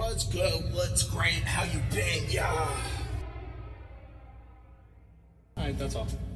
What's good? What's great? How you been? Yeah. Alright, that's all.